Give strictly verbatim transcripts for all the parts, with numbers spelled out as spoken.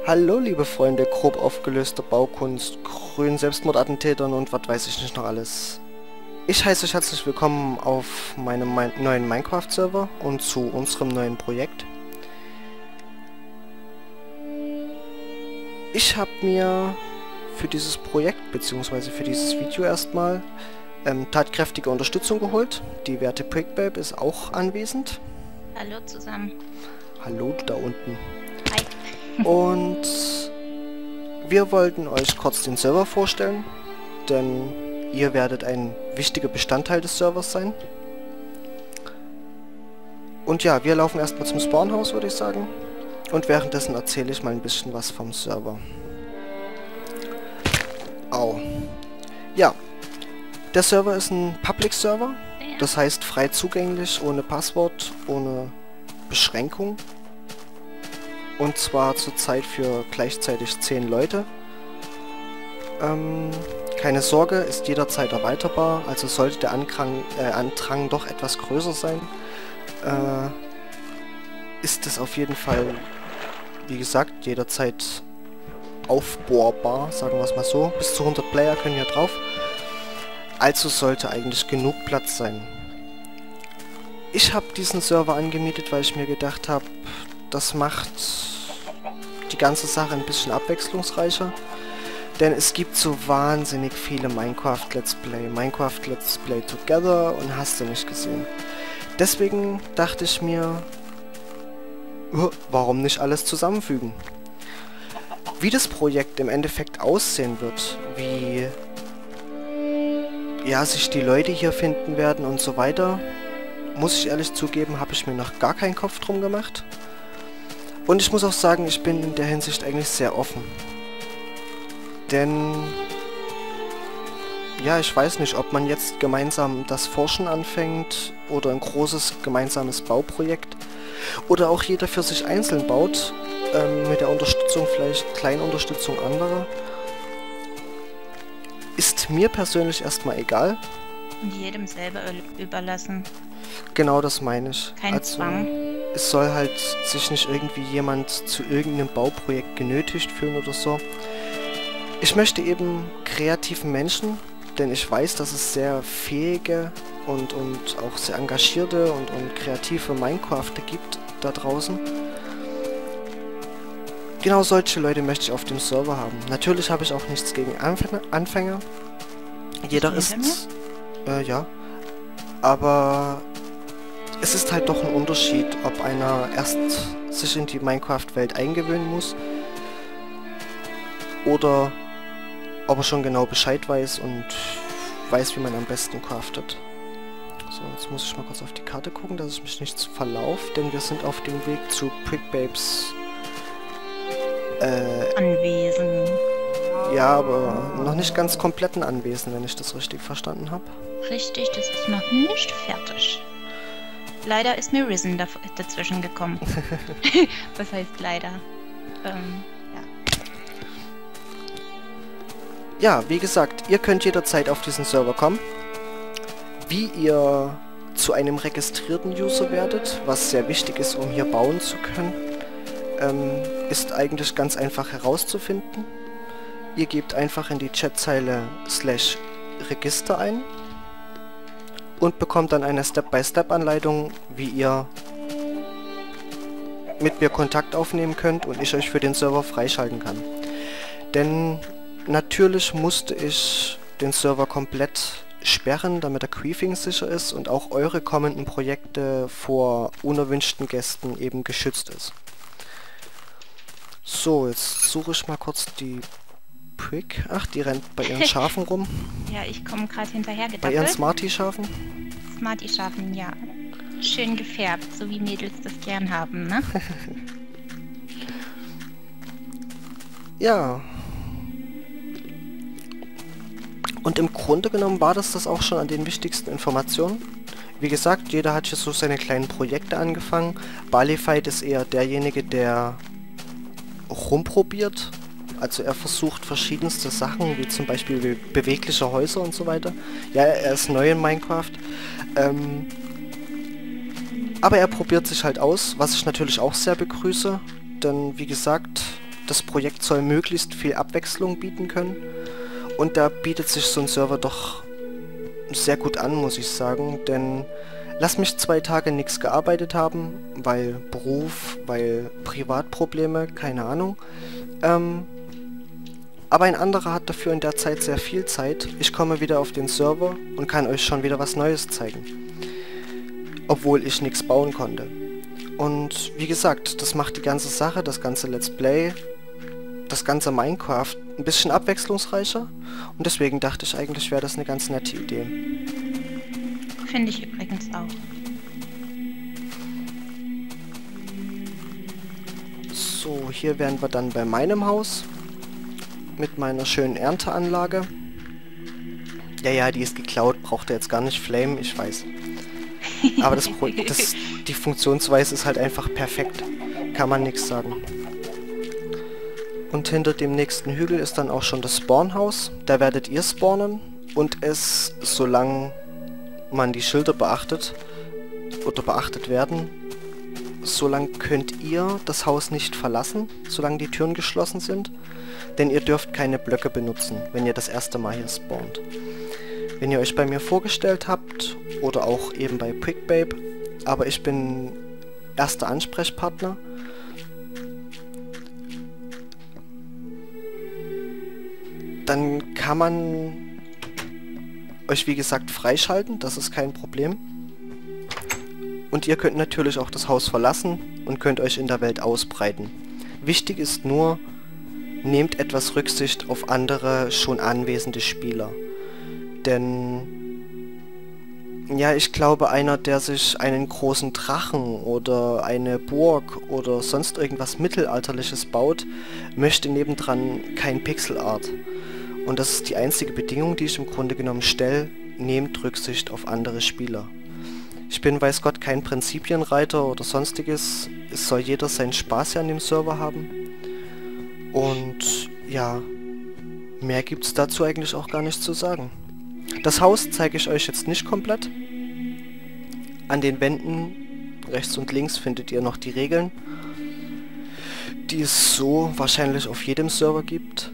Hallo liebe Freunde grob aufgelöster Baukunst, grünen Selbstmordattentätern und was weiß ich nicht noch alles. Ich heiße euch herzlich willkommen auf meinem mein neuen Minecraft-Server und zu unserem neuen Projekt. Ich habe mir für dieses Projekt bzw. für dieses Video erstmal ähm, tatkräftige Unterstützung geholt. Die werte Brickbabe ist auch anwesend. Hallo zusammen. Hallo du da unten. Hi. Und wir wollten euch kurz den Server vorstellen, denn ihr werdet ein wichtiger Bestandteil des Servers sein. Und ja, wir laufen erstmal zum Spawnhaus, würde ich sagen. Und währenddessen erzähle ich mal ein bisschen was vom Server. Au. Ja, der Server ist ein Public-Server, das heißt frei zugänglich, ohne Passwort, ohne Beschränkung. Und zwar zurzeit für gleichzeitig zehn Leute. Ähm, keine Sorge, ist jederzeit erweiterbar, also sollte der Andrang, äh, Andrang doch etwas größer sein, äh, ist es auf jeden Fall, wie gesagt, jederzeit aufbohrbar, sagen wir es mal so. Bis zu hundert Player können hier drauf. Also sollte eigentlich genug Platz sein. Ich habe diesen Server angemietet, weil ich mir gedacht habe, das macht die ganze Sache ein bisschen abwechslungsreicher. Denn es gibt so wahnsinnig viele Minecraft Let's Play, Minecraft Let's Play Together und hast du nicht gesehen. Deswegen dachte ich mir, warum nicht alles zusammenfügen? Wie das Projekt im Endeffekt aussehen wird, wie ja, sich die Leute hier finden werden und so weiter, muss ich ehrlich zugeben, habe ich mir noch gar keinen Kopf drum gemacht. Und ich muss auch sagen, ich bin in der Hinsicht eigentlich sehr offen. Denn ja, ich weiß nicht, ob man jetzt gemeinsam das Forschen anfängt oder ein großes gemeinsames Bauprojekt oder auch jeder für sich einzeln baut, ähm, mit der Unterstützung, vielleicht kleinen Unterstützung anderer. Ist mir persönlich erstmal egal. Und jedem selber überlassen. Genau, das meine ich. Kein also, Zwang. Es soll halt sich nicht irgendwie jemand zu irgendeinem Bauprojekt genötigt fühlen oder so. Ich möchte eben kreativen Menschen, denn ich weiß, dass es sehr fähige und, und auch sehr engagierte und, und kreative Minecrafter gibt da draußen. Genau solche Leute möchte ich auf dem Server haben. Natürlich habe ich auch nichts gegen Anfänger. Anfänger. Jeder ist... Äh, ja. Aber es ist halt doch ein Unterschied, ob einer erst sich in die Minecraft-Welt eingewöhnen muss oder ob er schon genau Bescheid weiß und weiß, wie man am besten craftet. So, jetzt muss ich mal kurz auf die Karte gucken, dass ich mich nicht verlaufe, denn wir sind auf dem Weg zu Brickbabes äh, Anwesen. Ja, aber noch nicht ganz kompletten Anwesen, wenn ich das richtig verstanden habe. Richtig, das ist noch nicht fertig. Leider ist mir Risen dazwischen gekommen. Was heißt leider? Ähm, ja. Ja, wie gesagt, ihr könnt jederzeit auf diesen Server kommen. Wie ihr zu einem registrierten User werdet, was sehr wichtig ist, um hier bauen zu können, ähm, ist eigentlich ganz einfach herauszufinden. Ihr gebt einfach in die Chatzeile slash Register ein und bekommt dann eine Step-by-Step-Anleitung, wie ihr mit mir Kontakt aufnehmen könnt und ich euch für den Server freischalten kann. Denn natürlich musste ich den Server komplett sperren, damit der Griefing sicher ist und auch eure kommenden Projekte vor unerwünschten Gästen eben geschützt ist. So, jetzt suche ich mal kurz die Brick. Ach, die rennt bei ihren Schafen rum. Ja, ich komme gerade hinterher gedackelt. Bei ihren Smarty-Schafen? Smarty-Schafen, ja. Schön gefärbt, so wie Mädels das gern haben, ne? Ja. Und im Grunde genommen war das das auch schon an den wichtigsten Informationen. Wie gesagt, jeder hat hier so seine kleinen Projekte angefangen. Balifight ist eher derjenige, der rumprobiert. Also er versucht verschiedenste Sachen, wie zum Beispiel be bewegliche Häuser und so weiter. Ja, er ist neu in Minecraft. Ähm, aber er probiert sich halt aus, was ich natürlich auch sehr begrüße. Denn wie gesagt, das Projekt soll möglichst viel Abwechslung bieten können. Und da bietet sich so ein Server doch sehr gut an, muss ich sagen. Denn lass mich zwei Tage nichts gearbeitet haben, weil Beruf, weil Privatprobleme, keine Ahnung. Ähm, aber ein anderer hat dafür in der Zeit sehr viel Zeit. Ich komme wieder auf den Server und kann euch schon wieder was Neues zeigen. Obwohl ich nichts bauen konnte. Und wie gesagt, das macht die ganze Sache, das ganze Let's Play, das ganze Minecraft ein bisschen abwechslungsreicher. Und deswegen dachte ich eigentlich, wäre das eine ganz nette Idee. Finde ich übrigens auch. So, hier wären wir dann bei meinem Haus. Mit meiner schönen Ernteanlage. Ja, ja, die ist geklaut, braucht ihr jetzt gar nicht flamen, ich weiß. Aber das, Pro das die Funktionsweise ist halt einfach perfekt. Kann man nichts sagen. Und hinter dem nächsten Hügel ist dann auch schon das Spawnhaus. Da werdet ihr spawnen. Und es, solange man die Schilder beachtet, oder beachtet werden, solange könnt ihr das Haus nicht verlassen, solange die Türen geschlossen sind. Denn ihr dürft keine Blöcke benutzen, wenn ihr das erste Mal hier spawnt. Wenn ihr euch bei mir vorgestellt habt, oder auch eben bei Brickbabe, aber ich bin erster Ansprechpartner, dann kann man euch wie gesagt freischalten, das ist kein Problem. Und ihr könnt natürlich auch das Haus verlassen und könnt euch in der Welt ausbreiten. Wichtig ist nur, nehmt etwas Rücksicht auf andere schon anwesende Spieler. Denn, ja, ich glaube, einer, der sich einen großen Drachen oder eine Burg oder sonst irgendwas Mittelalterliches baut, möchte nebendran kein Pixelart. Und das ist die einzige Bedingung, die ich im Grunde genommen stelle, nehmt Rücksicht auf andere Spieler. Ich bin, weiß Gott, kein Prinzipienreiter oder sonstiges, es soll jeder seinen Spaß ja an dem Server haben. Und, ja, mehr gibt's dazu eigentlich auch gar nicht zu sagen. Das Haus zeige ich euch jetzt nicht komplett. An den Wänden, rechts und links, findet ihr noch die Regeln, die es so wahrscheinlich auf jedem Server gibt.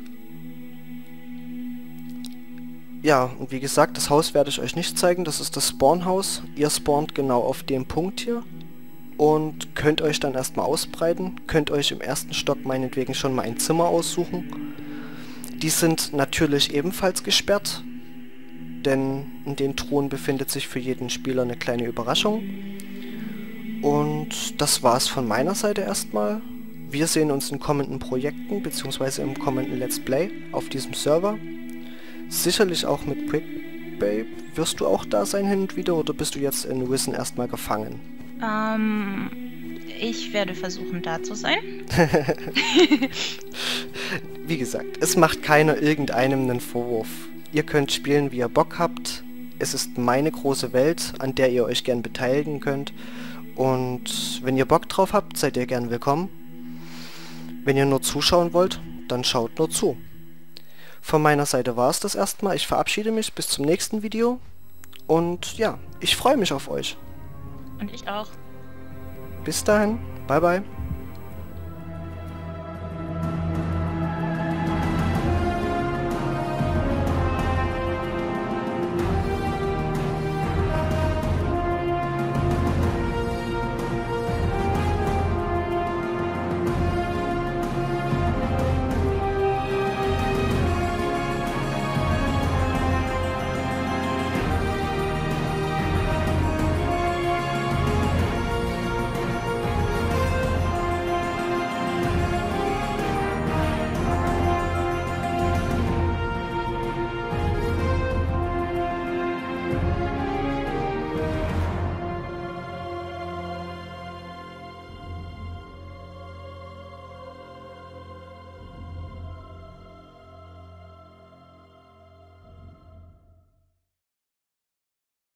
Ja, und wie gesagt, das Haus werde ich euch nicht zeigen, das ist das Spawnhaus. Ihr spawnt genau auf dem Punkt hier und könnt euch dann erstmal ausbreiten, könnt euch im ersten Stock meinetwegen schon mal ein Zimmer aussuchen. Die sind natürlich ebenfalls gesperrt, denn in den Truhen befindet sich für jeden Spieler eine kleine Überraschung. Und das war's von meiner Seite erstmal. Wir sehen uns in kommenden Projekten bzw. im kommenden Let's Play auf diesem Server. Sicherlich auch mit Brickbabe. Wirst du auch da sein hin und wieder oder bist du jetzt in Risen erstmal gefangen? Ähm, ich werde versuchen da zu sein. Wie gesagt, es macht keiner irgendeinem einen Vorwurf. Ihr könnt spielen, wie ihr Bock habt. Es ist meine große Welt, an der ihr euch gern beteiligen könnt. Und wenn ihr Bock drauf habt, seid ihr gern willkommen. Wenn ihr nur zuschauen wollt, dann schaut nur zu. Von meiner Seite war es das erstmal. Ich verabschiede mich bis zum nächsten Video. Und ja, ich freue mich auf euch. Und ich auch. Bis dahin. Bye bye.